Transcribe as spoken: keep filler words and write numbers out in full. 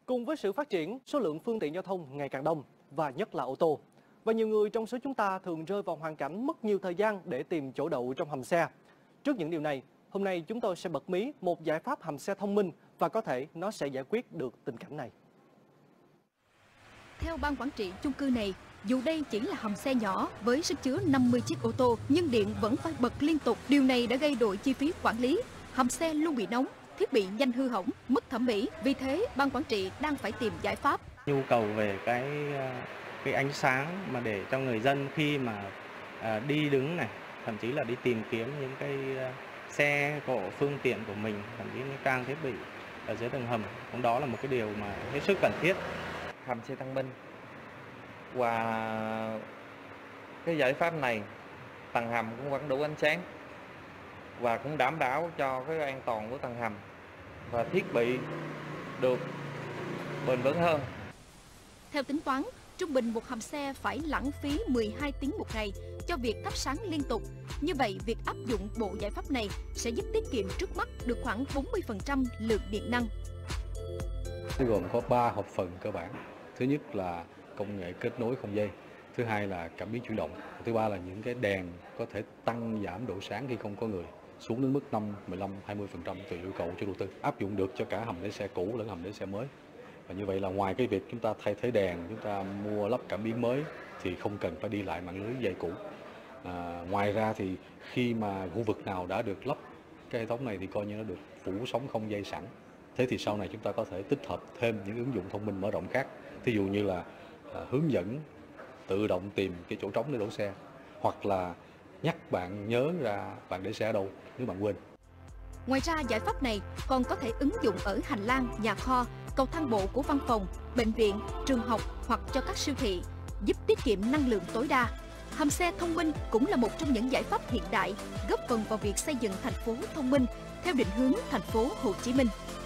Cùng với sự phát triển, số lượng phương tiện giao thông ngày càng đông và nhất là ô tô. Và nhiều người trong số chúng ta thường rơi vào hoàn cảnh mất nhiều thời gian để tìm chỗ đậu trong hầm xe. Trước những điều này, hôm nay chúng tôi sẽ bật mí một giải pháp hầm xe thông minh và có thể nó sẽ giải quyết được tình cảnh này. Theo ban quản trị chung cư này, dù đây chỉ là hầm xe nhỏ với sức chứa năm mươi chiếc ô tô nhưng điện vẫn phải bật liên tục. Điều này đã gây đội chi phí quản lý. Hầm xe luôn bị nóng, thiết bị nhanh hư hỏng, mất thẩm mỹ. Vì thế, ban quản trị đang phải tìm giải pháp. Nhu cầu về cái cái ánh sáng mà để cho người dân khi mà à, đi đứng này, thậm chí là đi tìm kiếm những cái xe cộ phương tiện của mình, thậm chí những trang thiết bị ở dưới tầng hầm, cũng đó là một cái điều mà hết sức cần thiết. Hầm xe thông minh và cái giải pháp này, tầng hầm cũng vẫn đủ ánh sáng và cũng đảm bảo cho cái an toàn của tầng hầm và thiết bị được bền vững hơn. Theo tính toán, trung bình một hầm xe phải lãng phí mười hai tiếng một ngày cho việc thắp sáng liên tục. Như vậy, việc áp dụng bộ giải pháp này sẽ giúp tiết kiệm trước mắt được khoảng bốn mươi phần trăm lượng điện năng. Nó gồm có ba hợp phần cơ bản. Thứ nhất là công nghệ kết nối không dây. Thứ hai là cảm biến chuyển động. Thứ ba là những cái đèn có thể tăng giảm độ sáng khi không có người, xuống đến mức năm, mười lăm, hai mươi phần trăm tùy yêu cầu của chủ đầu tư. Áp dụng được cho cả hầm để xe cũ lẫn hầm để xe mới. Và như vậy là ngoài cái việc chúng ta thay thế đèn, chúng ta mua lắp cảm biến mới thì không cần phải đi lại mạng lưới dây cũ. À, ngoài ra thì khi mà khu vực nào đã được lắp cái hệ thống này thì coi như nó được phủ sóng không dây sẵn. Thế thì sau này chúng ta có thể tích hợp thêm những ứng dụng thông minh mở rộng khác. Thí dụ như là à, hướng dẫn tự động tìm cái chỗ trống để đổ xe, hoặc là nhắc bạn nhớ ra bạn để xe ở đâu nếu bạn quên. Ngoài ra, giải pháp này còn có thể ứng dụng ở hành lang, nhà kho, cầu thang bộ của văn phòng, bệnh viện, trường học hoặc cho các siêu thị, giúp tiết kiệm năng lượng tối đa. Hầm xe thông minh cũng là một trong những giải pháp hiện đại góp phần vào việc xây dựng thành phố thông minh theo định hướng thành phố Hồ Chí Minh.